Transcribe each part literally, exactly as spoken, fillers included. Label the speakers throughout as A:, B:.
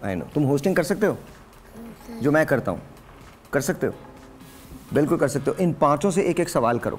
A: I know. तुम hosting कर सकते हो जो मैं करता हूँ? कर सकते हो, बिल्कुल कर सकते हो। इन पांचों से एक एक सवाल करो।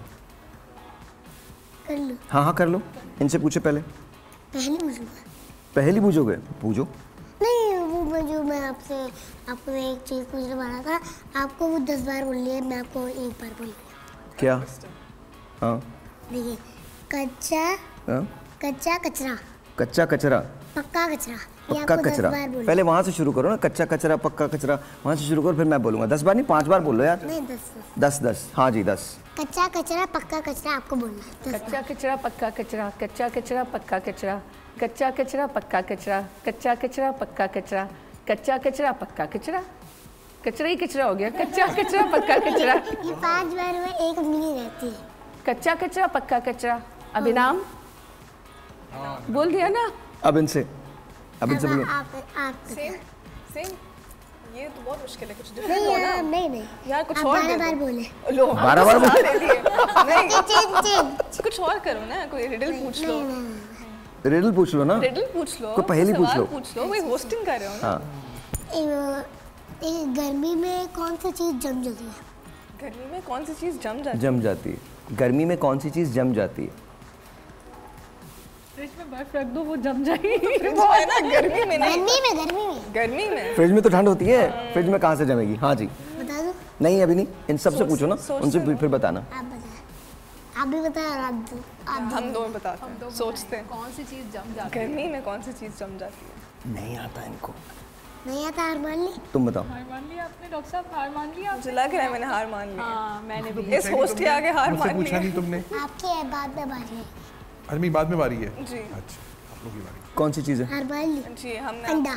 B: कर लो।
A: हाँ हाँ कर लो। इनसे पूछे पहले।
B: पहले पूछूंगा।
A: पहली पूछोगे? पूछो।
B: नहीं वो जो मैं आपसे आपको एक चीज पूछने वाला था, आपको वो दस बार बोल लिया, मैं आपको एक बार बोल लिया।
A: क्या? हाँ
B: देखिए, कच्चा
A: हाँ?
B: कच्चा कचरा,
A: कच्चा कचरा,
B: पक्का कचरा,
A: पक्का कचरा। पहले वहां से शुरू करो ना, कच्चा कचरा, पक्का कचरा, वहां से शुरू करो, फिर मैं बोलूंगा। दस बार नहीं, पांच बार बोल लो यार।
B: नहीं दस
A: दस दस हाँ जी दस।
B: कच्चा कचरा, पक्का कचरा आपको बोलना है।
C: कच्चा कचरा, पक्का कचरा, कच्चा कचरा, पक्का कचरा, कच्चा कचरा, पक्का कचरा, कच्चा कचरा, पक्का कचरा, कच्चा कचरा, पक्का कचरा, कचरा ही कचरा हो गया। कच्चा कचरा, पक्का कचरा।
B: ये पांच बार में एक मीनिंग रहती है।
C: कच्चा कचरा, पक्का कचरा। अब इनाम बोल दिया ना।
A: अब इनसे अब इनसे बोलो।
B: आप आप
D: सेम सेम। ये तो बहुत मुश्किल है, कुछ
B: नहीं
D: डिफरेंट हो ना
B: यार, नहीं नहीं
D: यार, कुछ
B: आप
D: और
B: बारह
D: दे
B: बार
D: दो।
B: बोले।
D: लो
A: बारह बार बोले?
D: नहीं
B: चेंज चेंज
D: कुछ और करो ना, कोई रिडल पूछ लो।
A: रिडल पूछ लो ना।
D: रिडल पूछ लो,
A: कोई पहेली पूछ
D: सवाल
A: लो।
D: पूछ लो, वही होस्टिंग कर रहे हो ना।
A: हाँ।
B: एक गर्मी में कौन सी चीज जम जाती है?
D: गर्मी में कौन सी चीज जम जाती है?
A: जम जाती है। गर्मी में कौन सी चीज जम जाती है?
C: फ्रिज में बर्फ रख दो, वो जम जाएगी।
D: वो है ना, गर्मी में नहीं।
B: गर्मी में गर्मी में
D: गर्मी में
A: फ्रिज में तो ठंड होती है, फ्रिज में कहाँ से जमेगी? हाँ जी।
B: बता दो।
A: नहीं अभी नहीं, इन सब से पूछो ना, उनसे
D: सोचते
A: फिर बताना।
B: आप बताएं। आप भी बताएं और आप दो आप दो।
D: हम दो बताते हैं, सोचते हैं
C: कौन सी चीज जम जाती है?
D: गर्मी में कौन सी चीज जम जाती है।
A: नहीं आता इनको।
B: नहीं आता, हार मान ली।
A: तुम बताओ।
C: हार मान लिया आपने डॉक्टर साहब, हार मान लिया।
D: मुझे लग रहा है मैंने हार मान ली।
C: हाँ मैंने भी।
D: इस होस्ट के आगे हार
E: मुझसे
D: मान ली
E: पूछा नहीं तुमने।
B: आपकी है, बाद में बारी है।
E: अच्छा मेरी बाद में बारी है।
D: जी
E: अच्छा आप लोग की बारी।
A: कौन सी चीज है?
B: हार मान ली।
D: जी हमने
B: अंडा।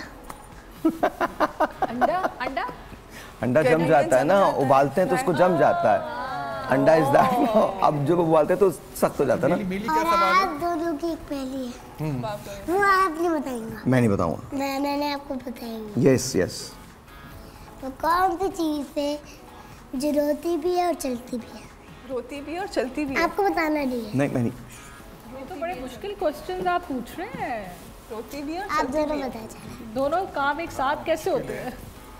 C: अंडा अंडा
A: अंडा जम जाता है ना, उबालते हैं तो उसको जम जाता है। अंडा इज दैट। अब जब उबालते हैं तो सख्त हो जाता है
E: मेली
A: ना।
E: मेली क्या
B: और
E: सवाल है?
B: आप दोनों की एक पहली है, वो आप नहीं बताएंगा,
A: मैं नहीं बताऊंगा।
B: मैं मैंने आपको बताएंगी।
A: Yes yes.
B: वो कौन सी चीज है जो रोती भी है और चलती भी है?
D: रोती भी है और चलती भी है।
B: आपको बताना नहीं है।
A: नहीं मैं नहीं।
C: ये तो बड़े मुश्किल क्वेश्चंस आप पूछ रहे हैं।
D: रोती भी है और
B: आप
D: चलती
B: दोनों
D: भी है।
B: बताए चले।
C: दोनों काम एक साथ कैसे होते हैं?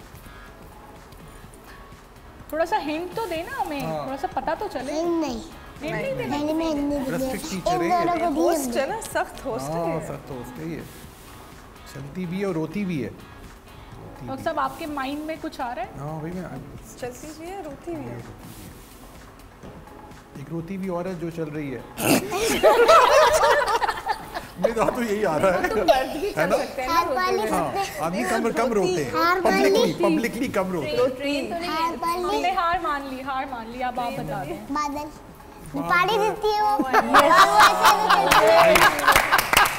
C: थोड़ा सा हिंट तो देना हमें, थोड़ा सा पता तो चले।
B: नहीं नहीं,
C: हिंट नहीं देना।
B: पहले मैं हिंदी
E: बड़ा
B: दी
E: strict
B: इन
E: teacher है ये।
B: दोनों को दी
D: होस्ट
B: हमने।
D: है ना, सख्त होस्ट
E: हाँ
D: है।
E: सख्त होस्ट है ये। चलती भी है और रोती भी है।
C: डॉक्टर साहब आपके माइंड में कुछ आ रहा है?
E: हाँ भाई मैं
D: चलती भी है, रोती भी है।
E: एक रोती भी और है जो चल रही है। मेरा तो यही आ रहा है। है ना?
B: हार मान ली
E: हाँ
B: सबने।
E: आदमी कम कम रोते हैं।
B: हार मान ली।
E: पब्लिकली पब्लिकली कम रोते हैं।
C: ट्रेन तो नहीं
B: हार
C: है।
B: मान ली।
C: हमने हार मान ली, हार मान ली। अब आप बता दें।
B: बादल जो पानी देती है वो, और वो ऐसे ऐसे चलती है।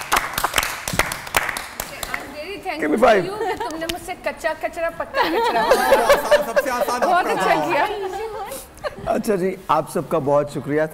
A: Give me five.
C: तुमने मुझसे कच्चा कचरा पक्का कचरा
E: आसान- सबसे आसान
C: बहुत
E: आपका
C: अच्छा
E: था।
C: किया।
A: अच्छा जी, आप सबका बहुत शुक्रिया।